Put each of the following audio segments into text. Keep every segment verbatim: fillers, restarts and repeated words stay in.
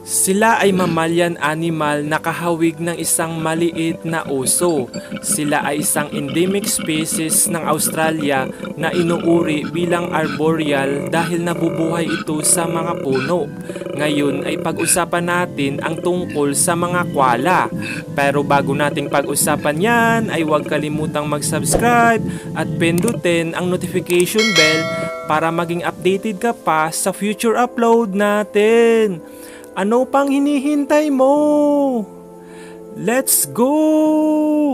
Sila ay mammalian animal na kahawig ng isang maliit na oso. Sila ay isang endemic species ng Australia na inuuri bilang arboreal dahil nabubuhay ito sa mga puno. Ngayon ay pag-usapan natin ang tungkol sa mga koala. Pero bago nating pag-usapan yan ay huwag kalimutang mag-subscribe at pindutin ang notification bell para maging updated ka pa sa future upload natin. Ano pang hinihintay mo? Let's go!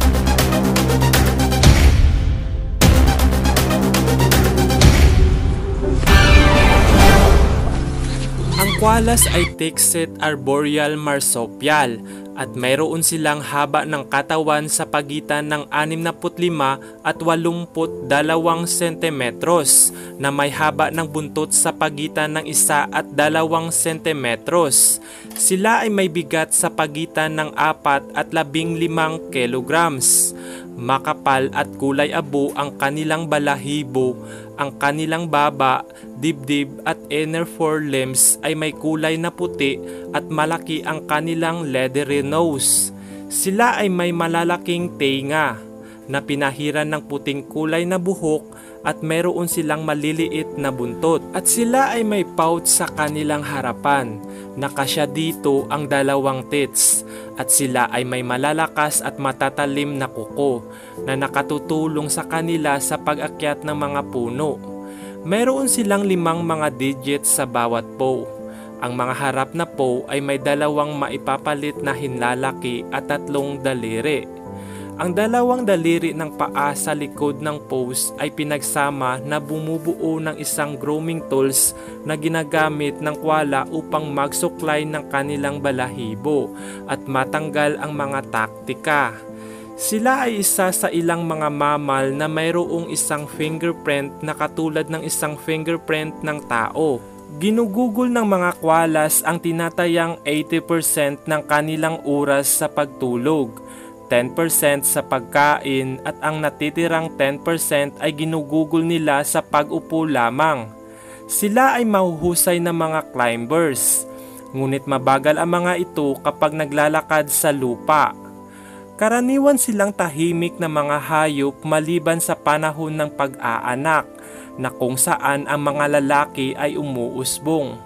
Ang koalas ay Tixet arboreal marsupial at mayroon silang haba ng katawan sa pagitan ng anim na lima at walumput dalawang sentimetros na may haba ng buntot sa pagitan ng isa at dalawang sentimetros. Sila ay may bigat sa pagitan ng apat at labing limang kilograms. Makapal at kulay abo ang kanilang balahibo, ang kanilang baba, dibdib at inner forelimbs ay may kulay na puti at malaki ang kanilang leathery nose. Sila ay may malalaking tenga na pinahiran ng puting kulay na buhok at mayroon silang maliliit na buntot. At sila ay may pouch sa kanilang harapan. Nakasya dito ang dalawang tits at sila ay may malalakas at matatalim na kuko na nakatutulong sa kanila sa pag-akyat ng mga puno. Mayroon silang limang mga digits sa bawat paw. Ang mga harap na paw ay may dalawang maipapalit na hinlalaki at tatlong daliri. Ang dalawang daliri ng paa sa likod ng paws ay pinagsama na bumubuo ng isang grooming tools na ginagamit ng koala upang magsuklay ng kanilang balahibo at matanggal ang mga taktika. Sila ay isa sa ilang mga mammal na mayroong isang fingerprint na katulad ng isang fingerprint ng tao. Ginugugol ng mga koalas ang tinatayang eighty percent ng kanilang oras sa pagtulog, ten percent sa pagkain at ang natitirang ten percent ay ginugugol nila sa pag-upo lamang. Sila ay mahuhusay na mga climbers, ngunit mabagal ang mga ito kapag naglalakad sa lupa. Karaniwan silang tahimik na mga hayop maliban sa panahon ng pag-aanak na kung saan ang mga lalaki ay umuusbong.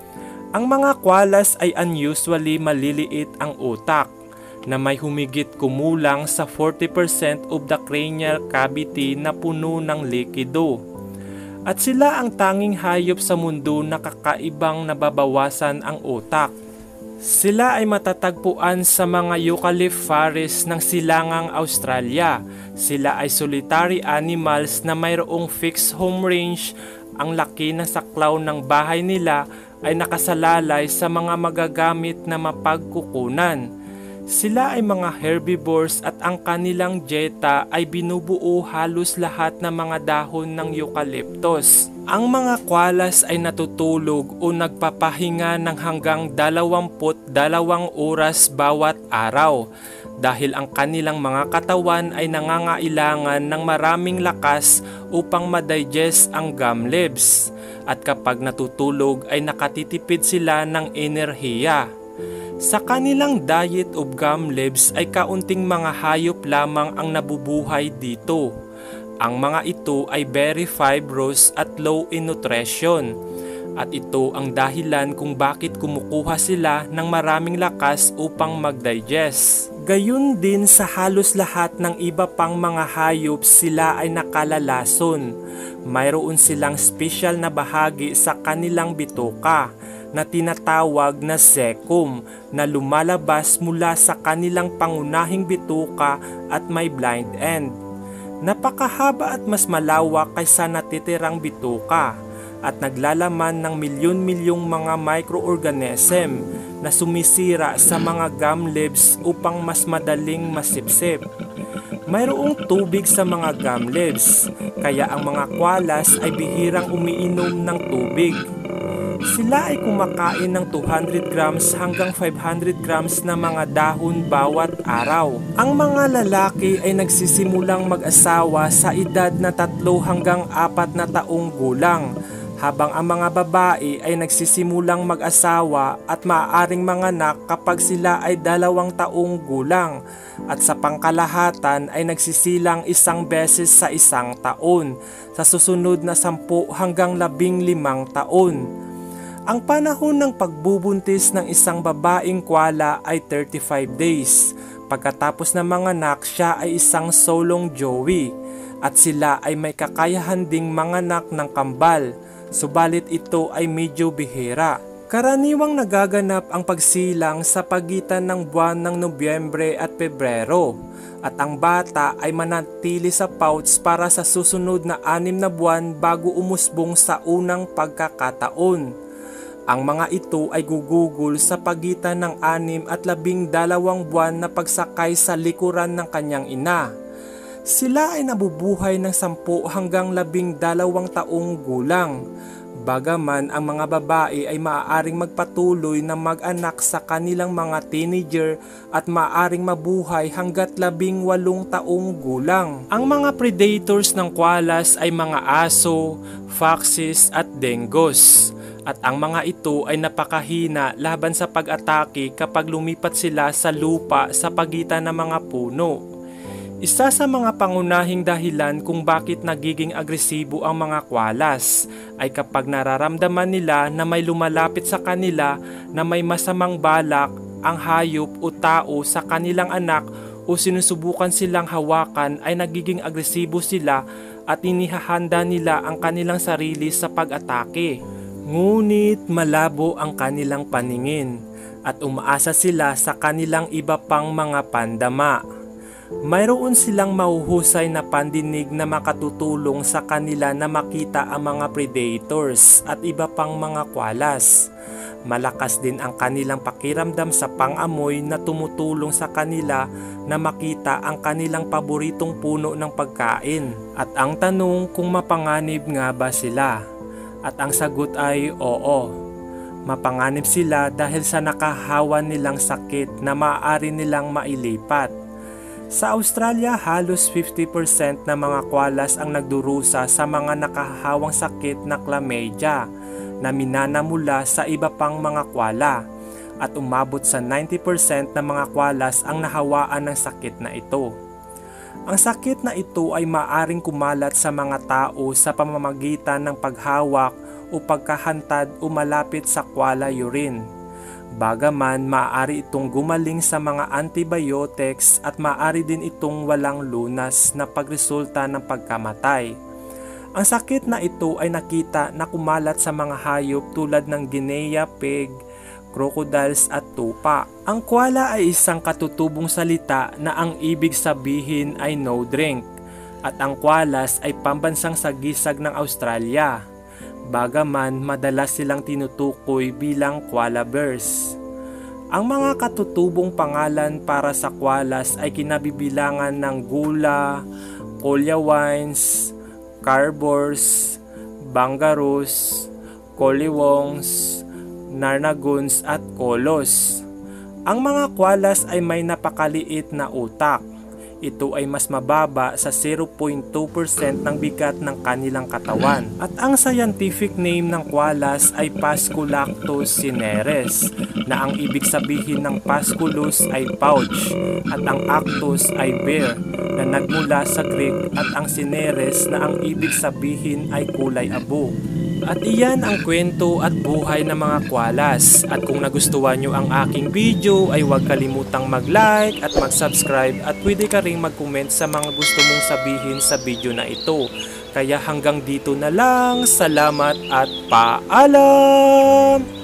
Ang mga koalas ay unusually maliliit ang utak na may humigit kumulang sa forty percent of the cranial cavity na puno ng likido. At sila ang tanging hayop sa mundo na kakaibang nababawasan ang utak. Sila ay matatagpuan sa mga eucalypt forest ng silangang Australia. Sila ay solitary animals na mayroong fixed home range. Ang laki ng saklaw ng bahay nila ay nakasalalay sa mga magagamit na mapagkukunan. Sila ay mga herbivores at ang kanilang dieta ay binubuo halos lahat ng mga dahon ng eucalyptus. Ang mga koalas ay natutulog o nagpapahinga ng hanggang dalawamput dalawang oras bawat araw dahil ang kanilang mga katawan ay nangangailangan ng maraming lakas upang madigest ang gum leaves at kapag natutulog ay nakatitipid sila ng enerhiya. Sa kanilang diet of gum leaves ay kaunting mga hayop lamang ang nabubuhay dito. Ang mga ito ay very fibrous at low in nutrition. At ito ang dahilan kung bakit kumukuha sila ng maraming lakas upang mag-digest. Gayun din sa halos lahat ng iba pang mga hayop, sila ay nakalalason. Mayroon silang special na bahagi sa kanilang bituka na tinatawag na cecum na lumalabas mula sa kanilang pangunahing bituka at may blind end. Napakahaba at mas malawak kaysa natitirang bituka at naglalaman ng milyon-milyong mga microorganism na sumisira sa mga gum leaves upang mas madaling masipsip. Mayroong tubig sa mga gum leaves, kaya ang mga koalas ay bihirang umiinom ng tubig. Sila ay kumakain ng two hundred grams hanggang five hundred grams na mga dahon bawat araw. Ang mga lalaki ay nagsisimulang mag-asawa sa edad na tatlo hanggang apat na taong gulang, habang ang mga babae ay nagsisimulang mag-asawa at maaaring manganak kapag sila ay dalawang taong gulang at sa pangkalahatan ay nagsisilang isang beses sa isang taon sa susunod na sampu hanggang labing limang taon. Ang panahon ng pagbubuntis ng isang babaeng koala ay thirty-five days. Pagkatapos ng manganak, siya ay isang solong joey at sila ay may kakayahan ding manganak ng kambal. Subalit ito ay medyo bihira. Karaniwang nagaganap ang pagsilang sa pagitan ng buwan ng Nobyembre at Pebrero at ang bata ay manatili sa pouch para sa susunod na anim na buwan bago umusbong sa unang pagkakataon. Ang mga ito ay gugugol sa pagitan ng anim at labing dalawang buwan na pagsakay sa likuran ng kanyang ina. Sila ay nabubuhay ng sampu hanggang labing dalawang taong gulang. Bagaman ang mga babae ay maaaring magpatuloy na mag-anak sa kanilang mga teenager at maaaring mabuhay hanggat labing walong taong gulang. Ang mga predators ng koalas ay mga aso, foxes at dingoes. At ang mga ito ay napakahina laban sa pag-atake kapag lumipat sila sa lupa sa pagitan ng mga puno. Isa sa mga pangunahing dahilan kung bakit nagiging agresibo ang mga koalas ay kapag nararamdaman nila na may lumalapit sa kanila na may masamang balak ang hayop o tao sa kanilang anak o sinusubukan silang hawakan ay nagiging agresibo sila at inihahanda nila ang kanilang sarili sa pag-atake. Ngunit malabo ang kanilang paningin at umaasa sila sa kanilang iba pang mga pandama. Mayroon silang mahuhusay na pandinig na makatutulong sa kanila na makita ang mga predators at iba pang mga koalas. Malakas din ang kanilang pakiramdam sa pang-amoy na tumutulong sa kanila na makita ang kanilang paboritong puno ng pagkain. At ang tanong kung mapanganib nga ba sila? At ang sagot ay oo. Mapanganib sila dahil sa nakahawa nilang sakit na maaari nilang mailipat. Sa Australia, halos fifty percent na mga koalas ang nagdurusa sa mga nakahawang sakit na chlamydia na minana mula sa iba pang mga koala at umabot sa ninety percent na mga koalas ang nahawaan ng sakit na ito. Ang sakit na ito ay maaring kumalat sa mga tao sa pamamagitan ng paghawak o pagkahantad o malapit sa koala urine. Bagaman maaari itong gumaling sa mga antibiotics at maaari din itong walang lunas na pagresulta ng pagkamatay. Ang sakit na ito ay nakita na kumalat sa mga hayop tulad ng Guinea pig, crocodiles at tupa. Ang koala ay isang katutubong salita na ang ibig sabihin ay no drink at ang koalas ay pambansang sagisag ng Australia. Bagaman madalas silang tinutukoy bilang koala bears. Ang mga katutubong pangalan para sa koalas ay kinabibilangan ng gula, kolyawines, carbors, bangaroos, collywongs, narnaguns at kolos. Ang mga koalas ay may napakaliit na utak. Ito ay mas mababa sa zero point two percent ng bigat ng kanilang katawan. At ang scientific name ng koalas ay Phascolarctos cineres, na ang ibig sabihin ng Phascolus ay pouch at ang actos ay bear na nagmula sa Greek at ang cineres na ang ibig sabihin ay kulay abo. At iyan ang kwento at buhay ng mga koalas. At kung nagustuhan nyo ang aking video ay huwag kalimutang mag-like at mag-subscribe at pwede ka ring mag-comment sa mga gusto mong sabihin sa video na ito. Kaya hanggang dito na lang, salamat at paalam!